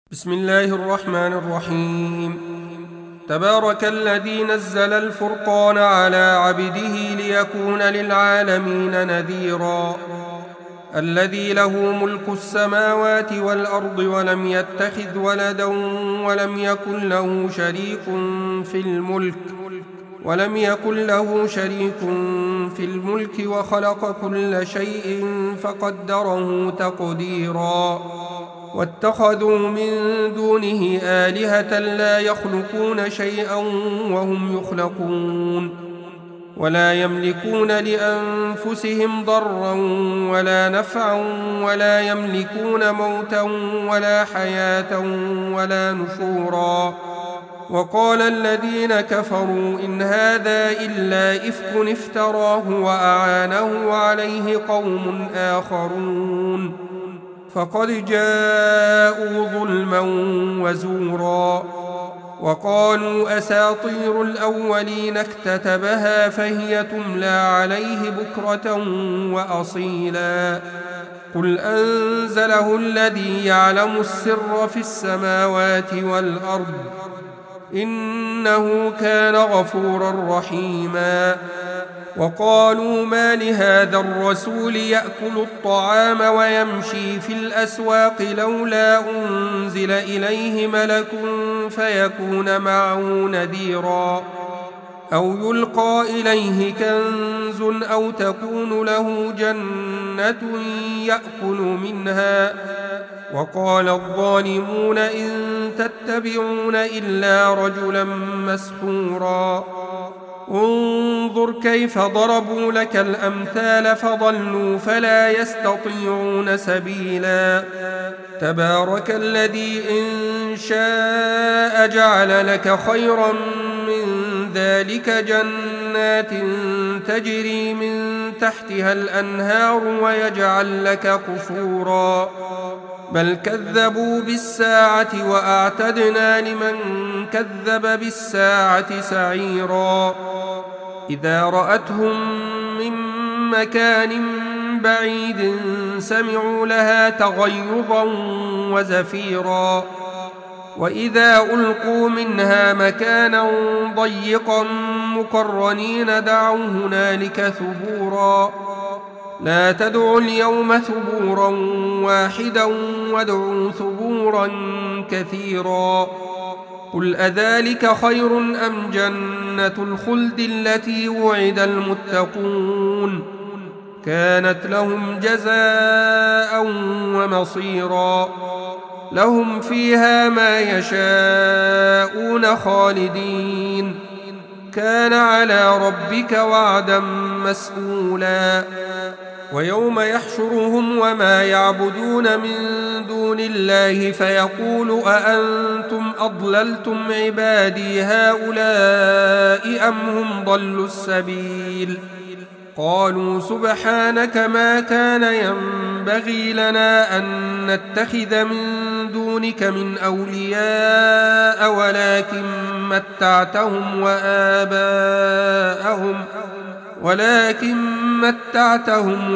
بسم الله الرحمن الرحيم. تبارك الذي نزل الفرقان على عبده ليكون للعالمين نذيرا. الذي له ملك السماوات والأرض ولم يتخذ ولدا ولم يكن له شريك في الملك وخلق كل شيء فقدره تقديرا. واتخذوا من دونه آلهة لا يخلقون شيئا وهم يخلقون ولا يملكون لأنفسهم ضرا ولا نفعا ولا يملكون موتا ولا حياة ولا نشورا. وقال الذين كفروا إن هذا إلا إفك افتراه وأعانه عليه قوم آخرون فقد جاءوا ظلما وزورا. وقالوا أساطير الأولين اكتتبها فهي تملى عليه بكرة وأصيلا. قل أنزله الذي يعلم السر في السماوات والأرض إنه كان غفورا رحيما. وقالوا ما لهذا الرسول يأكل الطعام ويمشي في الأسواق لولا أنزل إليه ملك فيكون معه نذيرا أو يلقى إليه كنز أو تكون له جنة يأكل منها. وقال الظالمون إن تتبعون إلا رجلا مسحورا. انظر كيف ضربوا لك الأمثال فضلوا فلا يستطيعون سبيلا. تبارك الذي إن شاء جعل لك خيرا من ذلك جنات تجري من تحتها الأنهار ويجعل لك قصورا. بل كذبوا بالساعة وأعتدنا لمن كذب بالساعة سعيرا. إذا رأتهم من مكان بعيد سمعوا لها تغيظا وزفيرا. وإذا ألقوا منها مكانا ضيقا مقرنين دعوا هنالك ثبورا. لا تدعوا اليوم ثبورا واحدا وادعوا ثبورا كثيرا. قل أذلك خير أم جنة الخلد التي وعد المتقون كانت لهم جزاء ومصيرا. لهم فيها ما يشاءون خالدين كان على ربك وعدا مسئولا. ويوم يحشرهم وما يعبدون من دون الله فيقول أأنتم أضللتم عبادي هؤلاء أم هم ضلوا السبيل. قالوا سبحانك ما كان ينبغي لنا أن نتخذ من دونك من أولياء ولكن متعتهم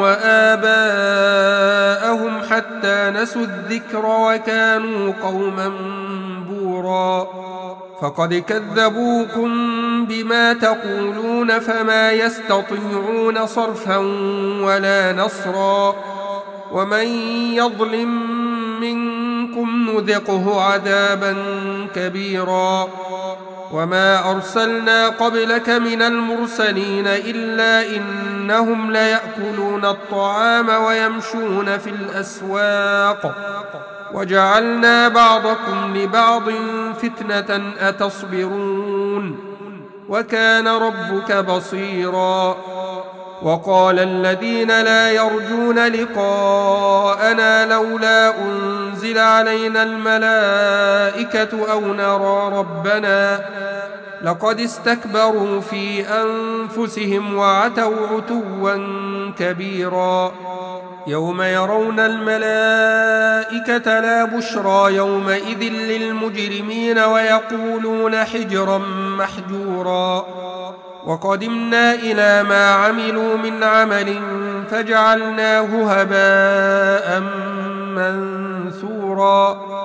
وآباءهم حتى نسوا الذكر وكانوا قوما بورا. فقد كذبوكم بما تقولون فما يستطيعون صرفا ولا نصرا. ومن يظلم منكم نذقه عذابا كبيرا. وما أرسلنا قبلك من المرسلين إلا إنهم ليأكلون الطعام ويمشون في الأسواق وجعلنا بعضكم لبعض فتنة أتصبرون وكان ربك بصيرا. وقال الذين لا يرجون لقاءنا لولا أنزل علينا الملائكة أو نرى ربنا لقد استكبروا في أنفسهم وعتوا عتوا كبيرا. يوم يرون الملائكة لا بشرى يومئذ للمجرمين ويقولون حجرا محجورا. وقدمنا إلى ما عملوا من عمل فجعلناه هباء منثورا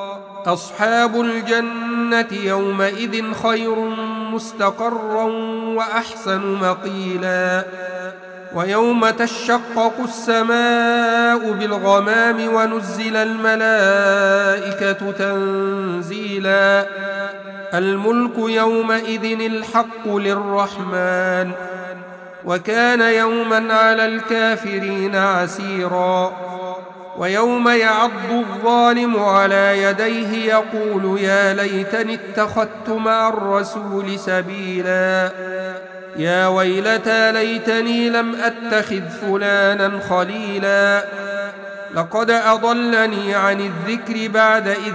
أصحاب الجنة يومئذ خير مستقرا وأحسن مقيلا ويوم تشقق السماء بالغمام ونزل الملائكة تنزيلا الملك يومئذ الحق للرحمن وكان يوما على الكافرين عسيرا ويوم يعض الظالم على يديه يقول يا ليتني اتخذت مع الرسول سبيلا يا ويلتى ليتني لم أتخذ فلانا خليلا لقد أضلني عن الذكر بعد إذ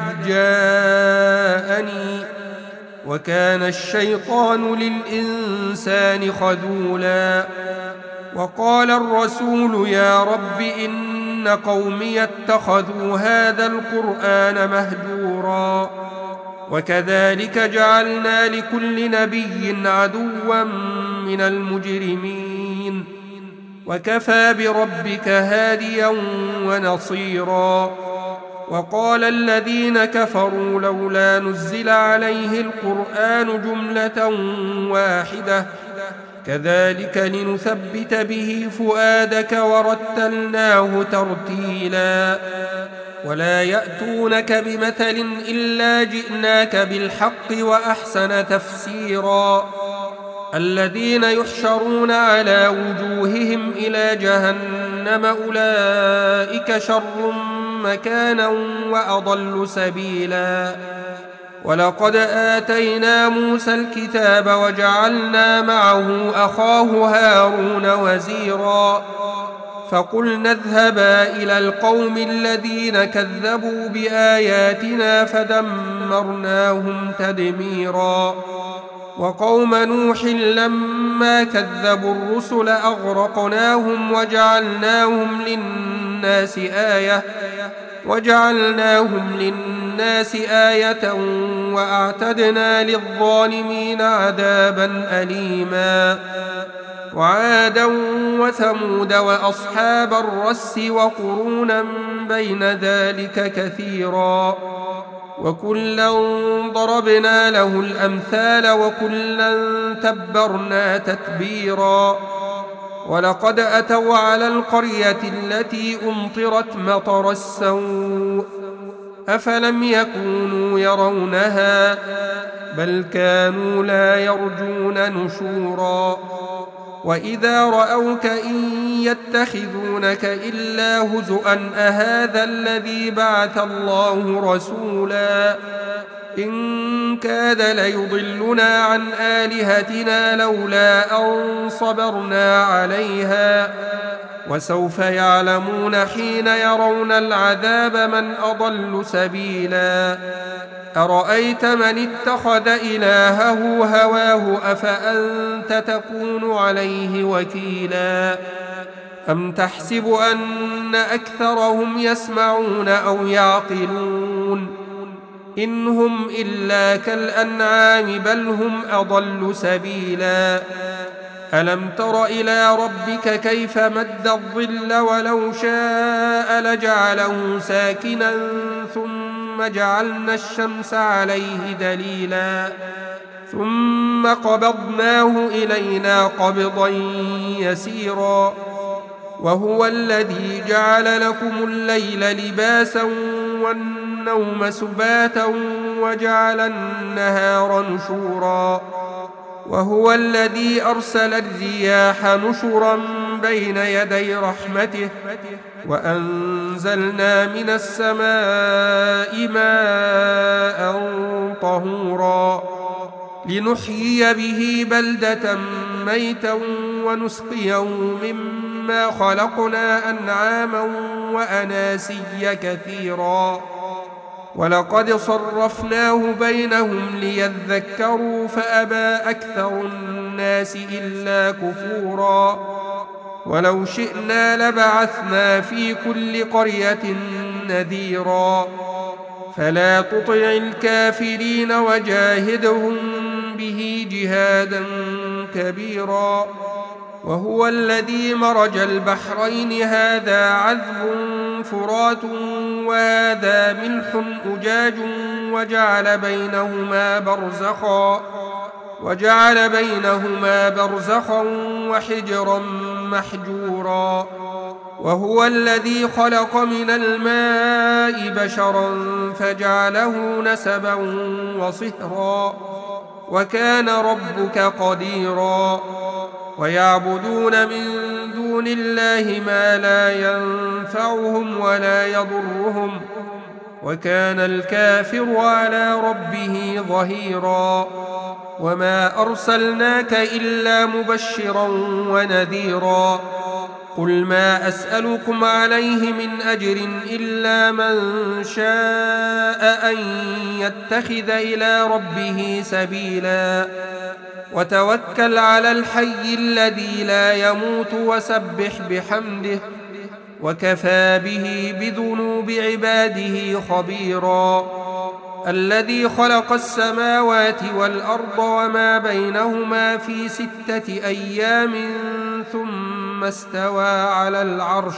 جاءني وكان الشيطان للإنسان خذولا وقال الرسول يا رب إن قومي اتخذوا هذا القرآن مهجورا وكذلك جعلنا لكل نبي عدوا من المجرمين وكفى بربك هاديا ونصيرا وقال الذين كفروا لولا نزل عليه القرآن جملة واحدة كذلك لنثبت به فؤادك ورتلناه ترتيلا ولا يأتونك بمثل إلا جئناك بالحق وأحسن تفسيرا الذين يحشرون على وجوههم إلى جهنم أولئك شر مكانا وأضل سبيلا ولقد آتينا موسى الكتاب وجعلنا معه أخاه هارون وزيرا فقلنا اذهبا إلى القوم الذين كذبوا بآياتنا فدمرناهم تدميرا وقوم نوح لما كذبوا الرسل أغرقناهم وجعلناهم للناس آية وأعتدنا للظالمين عذابا أليما وعادا وثمود وأصحاب الرس وقرونا بين ذلك كثيرا وكلا ضربنا له الأمثال وكلا تبرنا تتبيرا ولقد أتوا على القرية التي أمطرت مطر السوء أفلم يكونوا يرونها بل كانوا لا يرجون نشورا وإذا رأوك إن يتخذونك إلا هزؤا أهذا الذي بعث الله رسولا إن كاد ليضلنا عن آلهتنا لولا أن صبرنا عليها وسوف يعلمون حين يرون العذاب من أضل سبيلا أرأيت من اتخذ إلهه هواه أفأنت تكون عليه وكيلا أم تحسب أن أكثرهم يسمعون أو يعقلون إن هم إلا كالأنعام بل هم أضل سبيلا ألم تر إلى ربك كيف مد الظل ولو شاء لجعله ساكنا ثم جعلنا الشمس عليه دليلا ثم قبضناه إلينا قبضا يسيرا وهو الذي جعل لكم الليل لباسا والنوم سباتا وجعل النهار نشورا وهو الذي أرسل الرياح نشرا بين يدي رحمته وأنزلنا من السماء ماء طهورا لنحيي به بلدة ميتا ونسقيه مما خلقنا أنعاما وأناسيا كثيرا ولقد صرفناه بينهم ليذكروا فأبى أكثر الناس إلا كفورا ولو شئنا لبعثنا في كل قرية نذيرا فلا تطع الكافرين وجاهدهم به جهادا كبيرا وهو الذي مرج البحرين هذا عذب فرات وهذا ملح أجاج وجعل بينهما برزخا وحجرا محجورا. وهو الذي خلق من الماء بشرا فجعله نسبا وصهرا وكان ربك قديرا. ويعبدون من دون الله ما لا ينفعهم ولا يضرهم وكان الكافر على ربه ظهيرا. وما أرسلناك إلا مبشرا ونذيرا. قل ما أسألكم عليه من أجر إلا من شاء أن يتخذ إلى ربه سبيلا. وتوكل على الحي الذي لا يموت وسبح بحمده وكفى به بذنوب عباده خبيرا. الذي خلق السماوات والأرض وما بينهما في 6 أيام ثم استوى على العرش.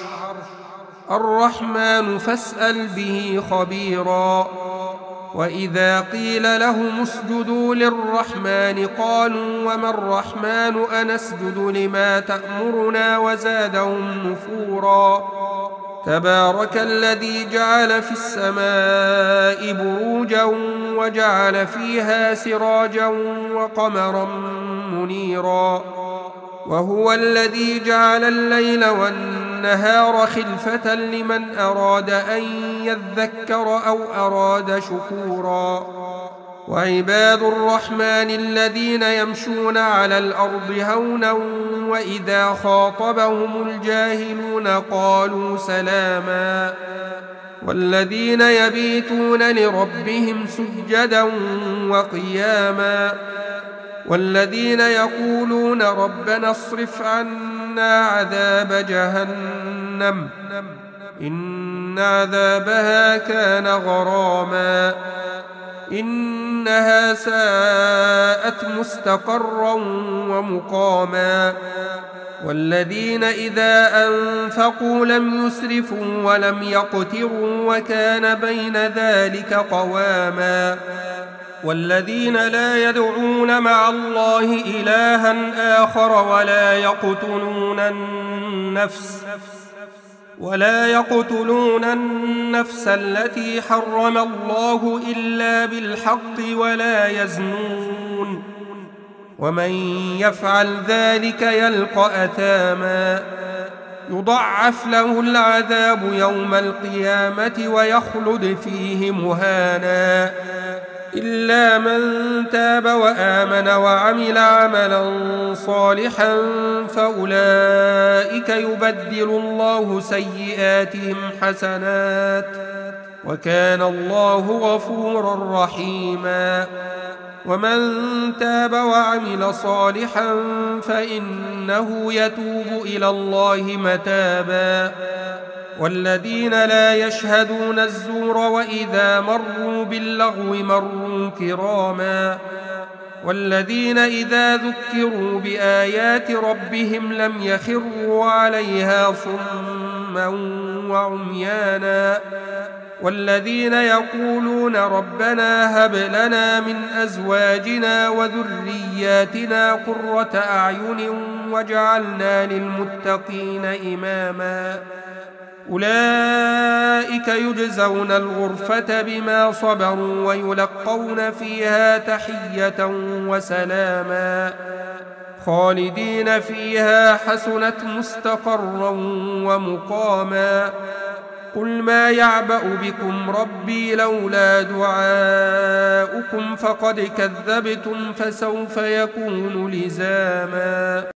الرحمن فاسأل به خبيرا. وإذا قيل لهم اسجدوا للرحمن قالوا وما الرحمن أنسجد لما تأمرنا وزادهم نفورا. تبارك الذي جعل في السماء بروجا وجعل فيها سراجا وقمرا منيرا. وهو الذي جعل الليل والنهار خلفة لمن أراد أن يذكر أو أراد شكورا. وعباد الرحمن الذين يمشون على الأرض هونا وإذا خاطبهم الجاهلون قالوا سلاما. والذين يبيتون لربهم سجدا وقياما. والذين يقولون ربنا اصرف عنا عذاب جهنم إن عذابها كان غراما إنها ساءت مستقرا ومقاما. والذين إذا أنفقوا لم يسرفوا ولم يقتروا وكان بين ذلك قواما. والذين لا يدعون مع الله إلها آخر ولا يقتلون النفس التي حرم الله إلا بالحق ولا يزنون ومن يفعل ذلك يلقى أثاما. يضعف له العذاب يوم القيامة ويخلد فيه مهانا إلا من تاب وآمن وعمل عملا صالحا فأولئك يبدل الله سيئاتهم حسنات وكان الله غفورا رحيما. ومن تاب وعمل صالحا فإنه يتوب إلى الله متابا. والذين لا يشهدون الزور وإذا مروا باللغو مروا كراما. والذين إذا ذكروا بآيات ربهم لم يخروا عليها صما وعميانا. والذين يقولون ربنا هب لنا من أزواجنا وذرياتنا قرة أعين واجعلنا للمتقين إماما. أولئك يجزون الغرفة بما صبروا ويلقون فيها تحية وسلاما خالدين فيها حسنت مستقرا ومقاما. قل ما يعبأ بكم ربي لولا دعاؤكم فقد كذبتم فسوف يكون لزاما.